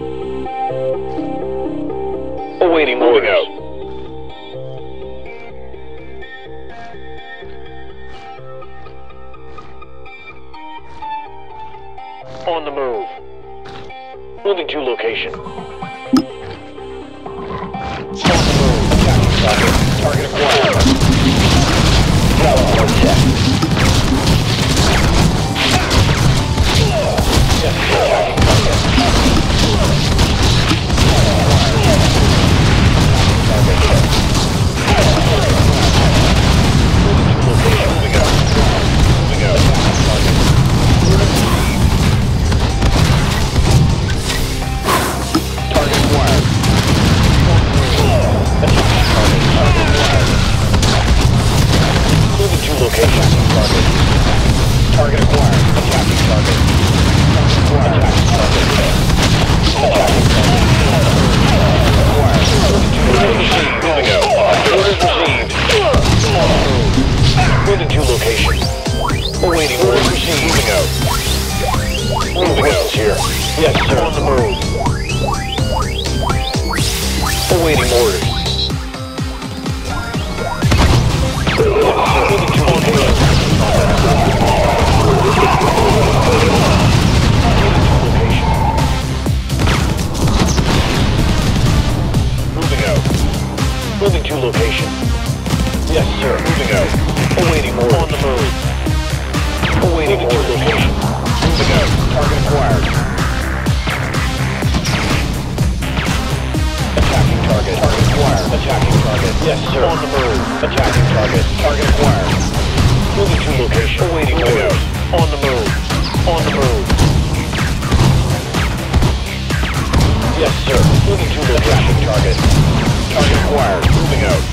Awaiting moving out. On the move. Moving to location. On the move. Attacking target. Target acquired. Well, check. Yes, attacking target. Moving out. Moving out. Target acquired. Moving to location. Target acquired. Attacking target. Attacking target. Attacking target. Acquired. Moving out. Orders received. Moving to location. Awaiting orders received. Moving out. Moving out here. Yes, sir. On the move. Awaiting orders. Moving to location. Moving out. Moving to location. Yes, sir. Moving out. Awaiting orders. On the move. Awaiting to location. Moving out. Target acquired. Attacking target. Target acquired. Attacking target. Yes, sir. On the move. Attacking target. Target acquired. Moving to location. Awaiting orders. On the move. On the move. Yes, sir. Moving to location. Target. Target acquired. Moving out.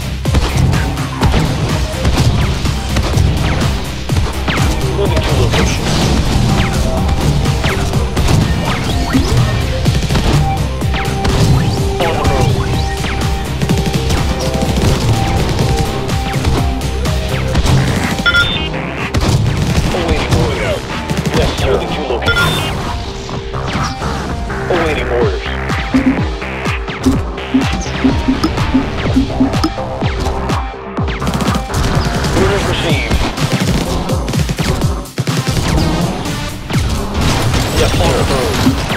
Moving to location. On the move. Awaiting moving out. Yes, sir. Moving to location. Awaiting orders. Orders received. Yes, on the move.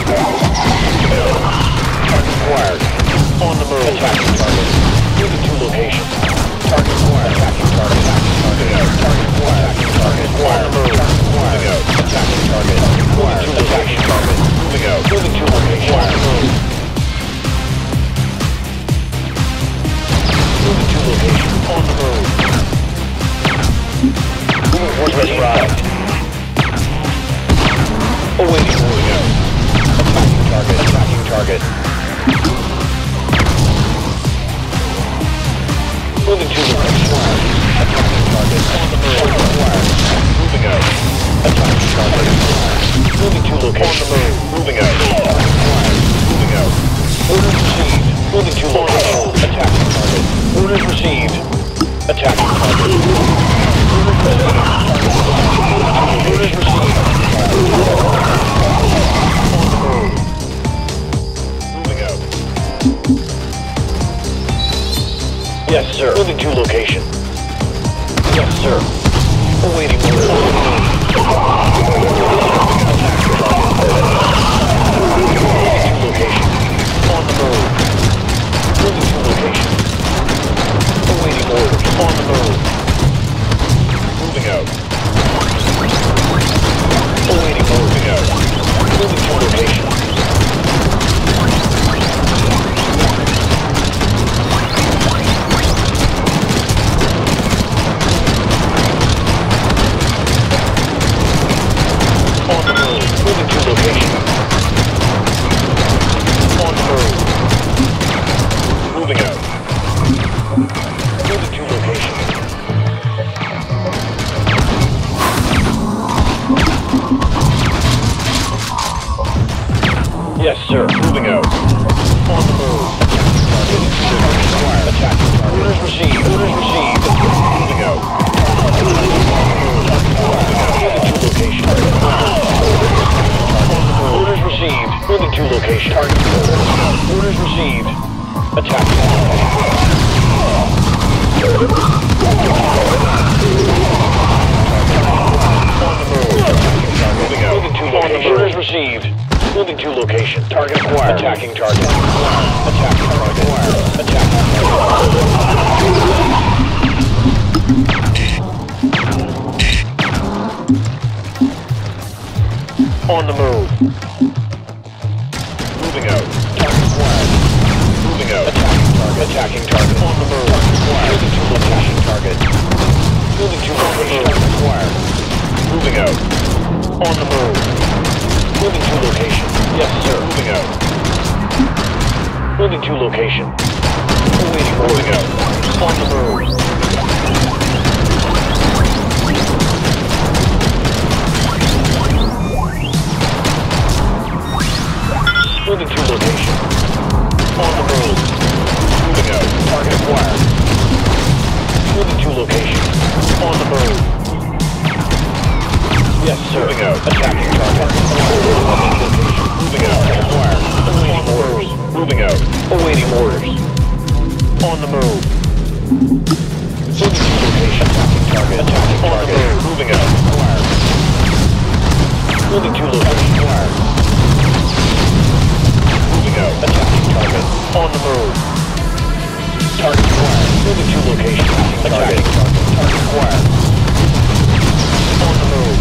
Target acquired. On the move. Attacking target. Moving to location. Target acquired. Attacking target. Attacking target. Target acquired. Attacking target. On the move. Moving out. Attacking target. Acquired. Attacking target. Moving out. Moving to location. Moving to location. On the move. Moving towards ready product. Awaiting moving out. Attacking target. Attacking target. Moving to location. Attacking target. On the move. Moving out. Attacking target. Moving to location. On the move. Moving out. Moving out. Orders received. Moving to location. Attacking target. Orders received. Attacking target. Orders received. Moving out. Yes, sir. Moving to location. Yes, sir. Awaiting orders. Moving to location. On the move. Moving to location. Awaiting orders. On the move. Moving out. Awaiting moving out. Moving to location. On the move. Moving to location. On the move. Moving out. Moving to location. Yes, sir. Moving out. On the move. Attacking target. Orders received. Orders received. Moving out. Moving to location. Orders received. received. Moving to location. Target orders received. Attack. On the move. Moving out. Moving to location. Orders received. Moving to location. Target acquired. Attacking target. Attacking target. Attacking target. On the move. Moving out. Target acquired. Moving out. Attacking target. Attacking target. On the move. Moving to location. Target. Moving to location. Target acquired. Moving out. On the move. Moving to location. Yes, sir. Moving out. Moving to location. Awaiting. Moving out. On the move. Moving to location. On the move. Moving out. Target acquired. Moving to location. On the move. Yes, sir. Moving out. Attacking target. Moving out. Acquired. Awaiting orders. Moving out. Awaiting orders. On the move. Moving to location. Attacking target. Attacking target. Moving out. Acquired. Moving to location. Acquired. Moving out. Attacking target. On the move. Target acquired. Moving to location. Attacking target. Target acquired. On the move.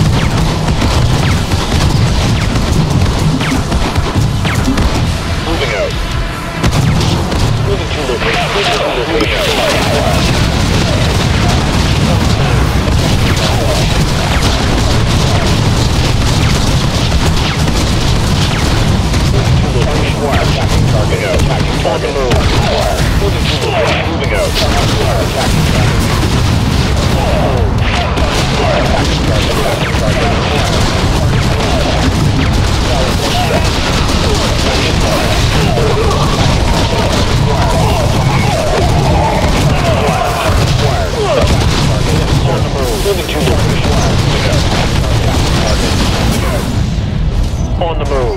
Moving out. Moving to location. Moving to location. Target acquired. Attacking target. Attacking target. Moving to location. Moving out. Attacking target. Attacking target. Attacking target. Moving to location. On the move.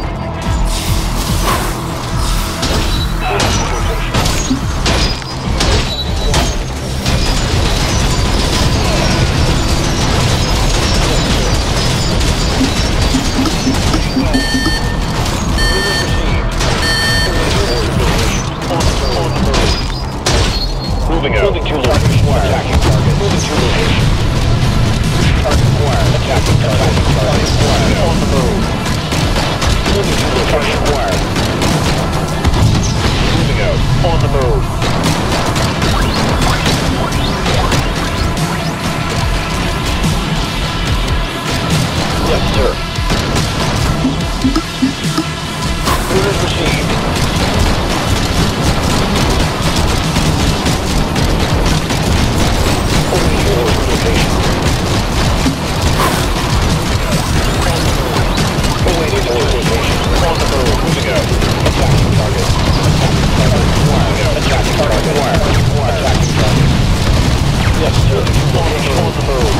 Moving out. Moving to location. Attacking target. Moving to location. Target acquired. Attacking target. Target acquired. On the move. Moving to location. Target acquired. Moving out. On the move. Yes, sir. Orders received. Awaiting location. On the move. Moving out. Attacking target. Attacking target. Attacking target. Yes, sir. On the move.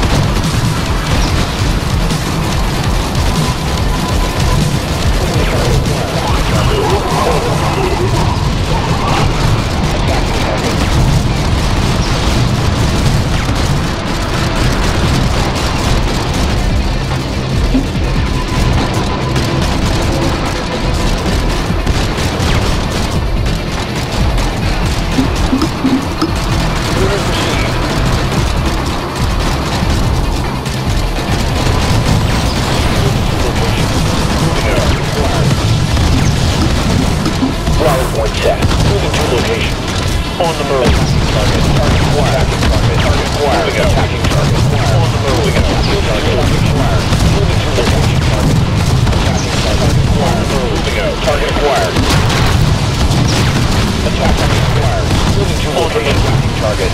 On the move. Target. Target acquired. Attacking target. Target acquired. Attacking target. On the move. Moving out. Target acquired. Moving to location. Target. Attacking target. On the move. Moving out. Target acquired. Attacking acquired. Moving to location. Attacking target.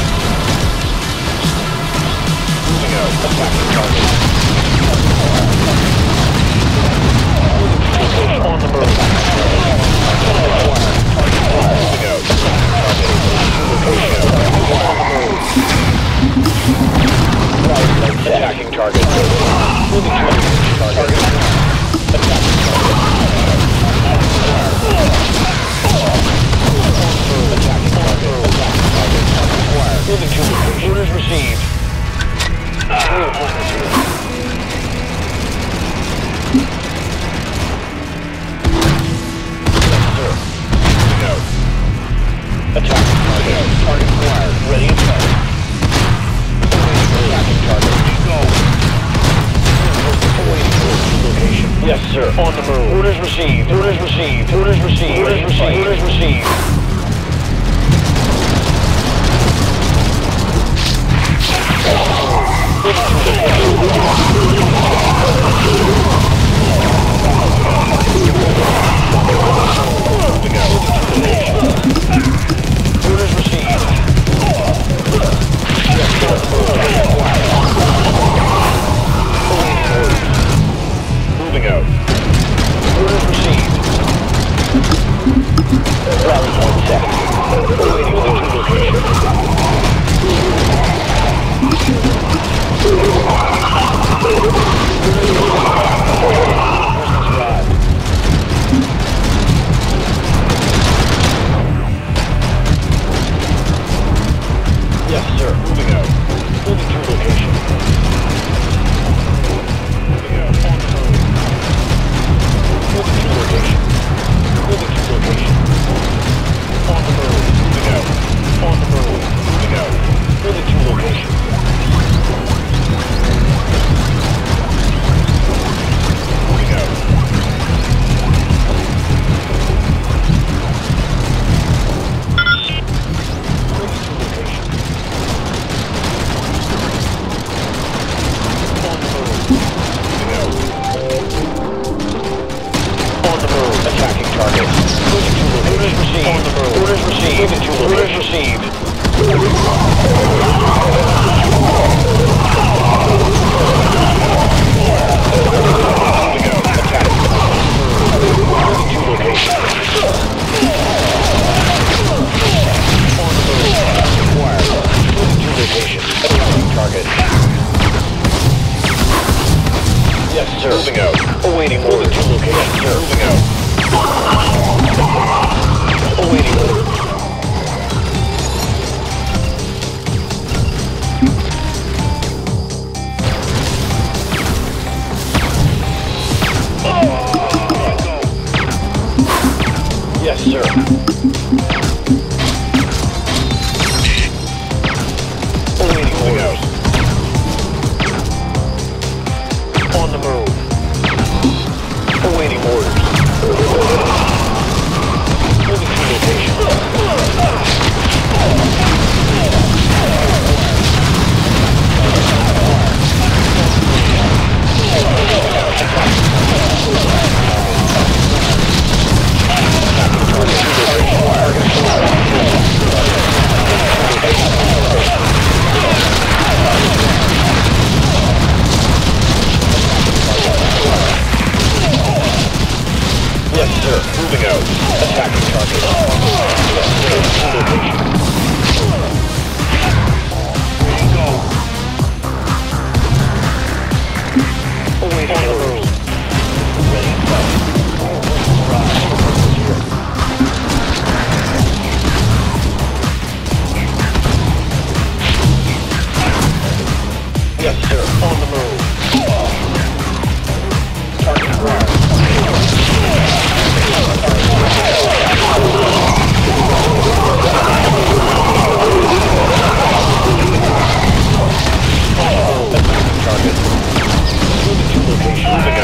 Moving out. Attacking target. On the move. Moving out. Attacking target. Moving to target. Attacking target. Attack target. Target acquired. Ready and set. Attacking target. Go. Location. Yes, sir. On the move. Orders received. Orders received. Orders received. Orders received. Orders received. Orders received. Moving out. Orders received. Rally point set. Awaiting location. Yes, sir. Moving out. Moving to location. Moving out. On the road. Moving to location. Moving to location. On the road. Moving out. On the road. Moving out. Moving to location. Moving out. Attacking target. Moving to location. Orders received. On the move. Orders received. Moving to location. Orders received. Moving out. Attacking. Moving to location. On the move. Acquired. Moving to location. Attacking target. Yes, sir. Moving out. Awaiting orders. Moving to location. Yes, sir. Moving out. Awaiting orders. Yes, sir. Awaiting orders. On the move. Awaiting orders. Moving to location. Yes, sir. Moving out. Attacking target. Yes, sir. Location. Ready to go. Awaiting orders. Ready to go. Yes, sir. On the move. Target ground. Target. Moving to location. Moving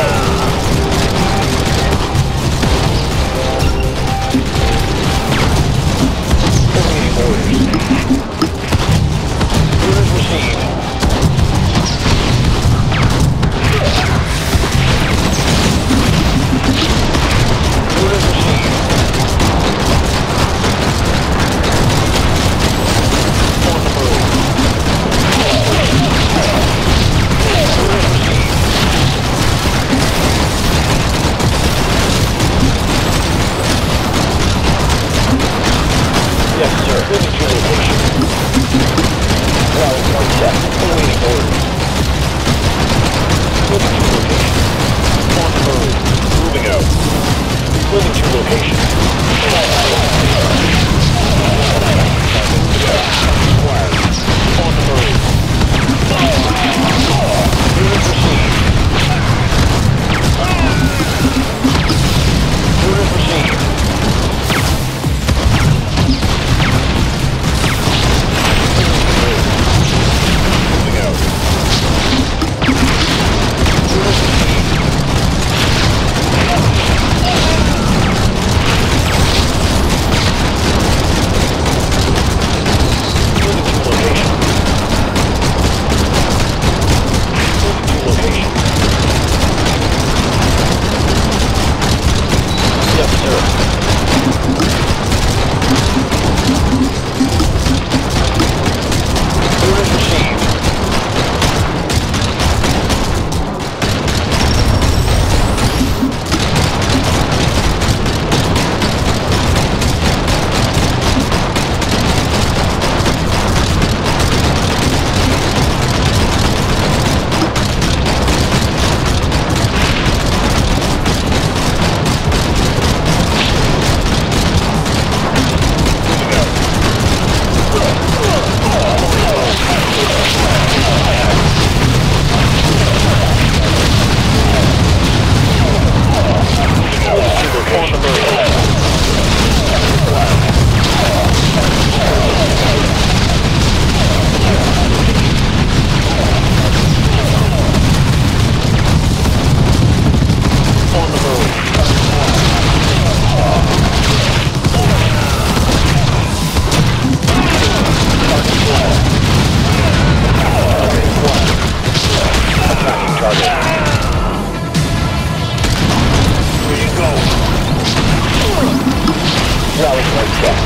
Rally point set.